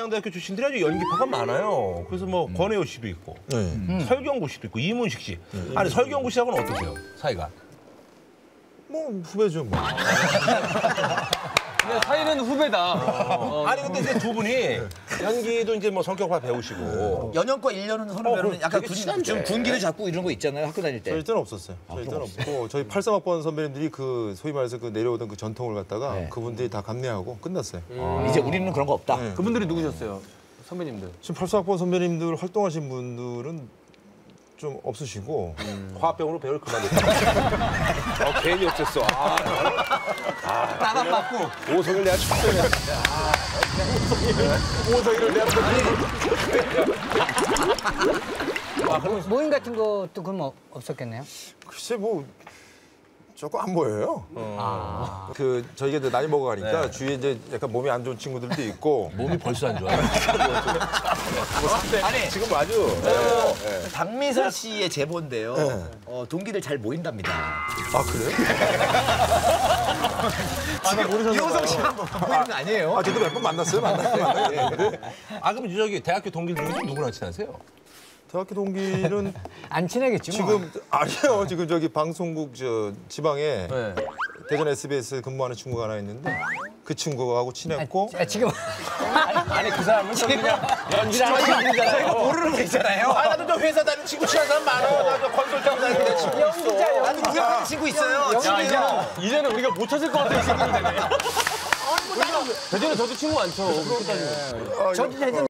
서울대학교 출신들이 아주 연기파가 많아요. 그래서 뭐 권혜요 씨도 있고, 설경구 씨도 있고, 이문식 씨. 아니 설경구 씨하고는 어떠세요? 사이가? 뭐 후배죠 뭐. 근데 사이는 후배다. 아니 근데 이제 두 분이 연기도 이제 뭐 성격파 배우시고 연영과 1년은 선후배로는 약간 되게 친한데. 좀 분기를 잡고 이런 거 있잖아요. 학교 다닐 때. 저희 때는 없었어요. 저희 때는 없고 저희 83학번 선배님들이 그 소위 말해서 그 내려오던 그 전통을 갖다가 네. 그분들이 다 감내하고 끝났어요. 이제 우리는 그런 거 없다. 네. 그분들이 누구셨어요? 선배님들. 지금 83학번 선배님들 활동하신 분들은 좀 없으시고 화합병으로 배우를 그만뒀다. 괜히 없었어. 나만 받고. 오성일 내가 축소해. 오성일을 내가 모임 같은 것도 그럼 없었겠네요? 글쎄 뭐 조금 안 보여요. 그 저희가 이제 나이 먹어가니까 주위에 이제 약간 몸이 안 좋은 친구들도 있고 몸이 벌써 안 좋아요. 아니 지금 아주 박미선 씨의 제보인데요. 동기들 잘 모인답니다. 아 그래요? 이호성 씨랑 모이는 거 아니에요? 아 저도 몇 번 만났어요. 만났어요. 아 그럼 저기 대학교 동기들 중에 누구랑 친하세요? 대학교 동기는 안 친하겠지 뭐. 지금 아니요. 지금 저기 방송국 저 지방에 대전 SBS 근무하는 친구가 하나 있는데 그 친구하고 친했고 지금 아니 그 사람은 저기 그냥 연기를 하는 친구잖아요. 모르는 거 있잖아요. 아 나도 저 회사 다니는 친구 친한 사람 많아. 나저 컨설팅 다니는 친구 있어. 나도 우연한 친구 있어요. 이제는 우리가 못 찾을 것 같은 친구들 되네. 대전에 저도 친구 많죠. 저도 대전